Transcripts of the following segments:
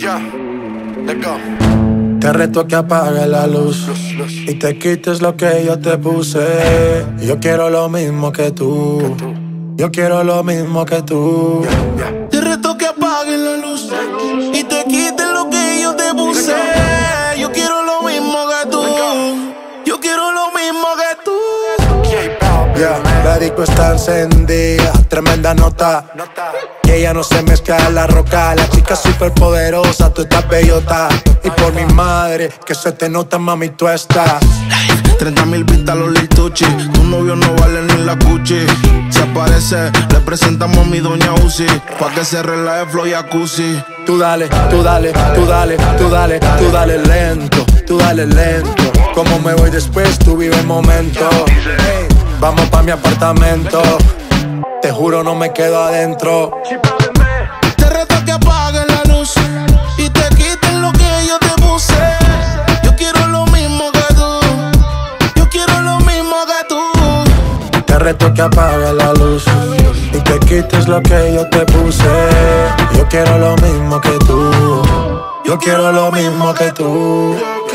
Ya, let's go. Te reto a que apagues la luz y te quites lo que yo te puse. Yo quiero lo mismo que tú. Yo quiero lo mismo que tú. Te reto que apagues la luz y te quites lo que yo te puse. Yo quiero lo mismo que tú. Yo quiero lo mismo que tú. Yeah, la disco está encendida, tremenda nota. Y ella no se mezcla en la roca. La chica súper poderosa, tú estás bellota. Y por mi madre, que se te nota, mami, tú estás. 30.000 vistas los Lil Tucci. Tu novio no vale ni la Gucci. Si aparece, le presentamos a mi doña Uzi, pa' que se relaje flow y jacuzzi. Tú dale, tú dale, tú dale, tú dale, tú dale lento, tú dale lento. Como me voy después, tú vive el momento. Vamos pa' mi apartamento. Te juro no me quedo adentro. Te reto que apagues la luz y te quites lo que yo te puse. Yo quiero lo mismo que tú. Yo quiero lo mismo que tú. Te reto que apagues la luz y te quites lo que yo te puse. Yo quiero lo mismo que tú. Yo quiero lo mismo que tú.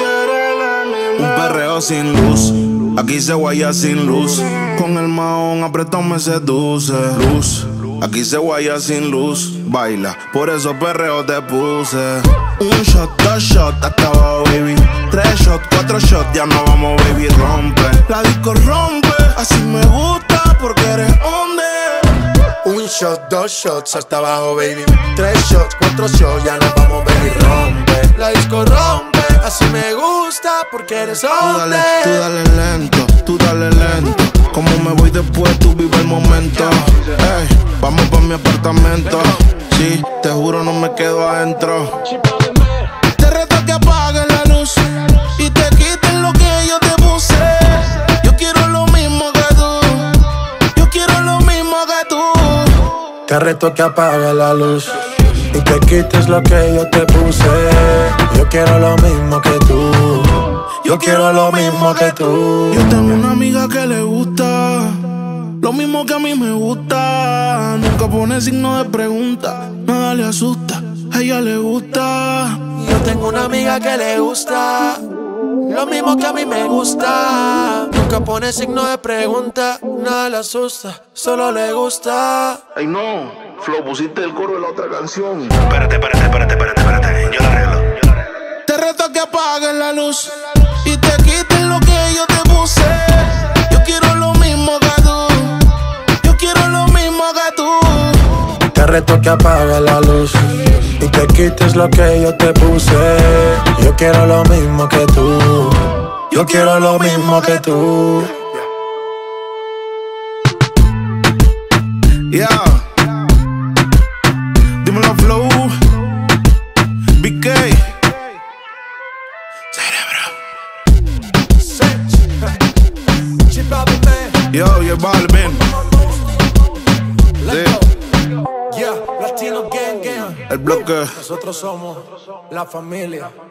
Un perreo sin luz, aquí se guaya sin luz. Con el mahón apretado me seduce. Luz, aquí se guaya sin luz. Baila, por eso perreo te puse. Un shot, dos shots, hasta abajo, baby. 3 shots, 4 shots, ya no vamos, baby, rompe. La disco rompe, así me gusta porque eres hombre. Un shot, 2 shots, hasta abajo, baby. 3 shots, 4 shots, ya nos vamos, baby, rompe. La disco rompe, así me gusta porque eres hombre. Tú dale lento, tú dale lento. Como me voy después, tú vive el momento. Ey, vamos pa' mi apartamento. Sí, te juro no me quedo adentro. Te reto que apagues la luz y te quites lo que yo te puse. Yo quiero lo mismo que tú. Yo quiero lo mismo que tú. Te reto que apagues la luz y te quites lo que yo te puse. Yo quiero lo mismo que tú. Yo quiero lo mismo que tú. Yo tengo una amiga que le gusta lo mismo que a mí me gusta. Nunca pone signo de pregunta, nada le asusta, a ella le gusta. Yo tengo una amiga que le gusta lo mismo que a mí me gusta. Nunca pone signo de pregunta, nada le asusta, solo le gusta. Ay no, Flow, pusiste el coro de la otra canción. Espérate, yo la arreglo. Te reto que apagues la luz y te quites lo que yo te puse. Yo quiero lo mismo que tú. Yo quiero lo mismo que tú. Te reto que apagues la luz y te quites lo que yo te puse. Yo quiero lo mismo que tú. Yo quiero lo mismo que tú. Yeah. Dímelo, Flow. BK. Yo, Balvin. Sí. Latino Gang Gang. El bloque. Nosotros somos la familia.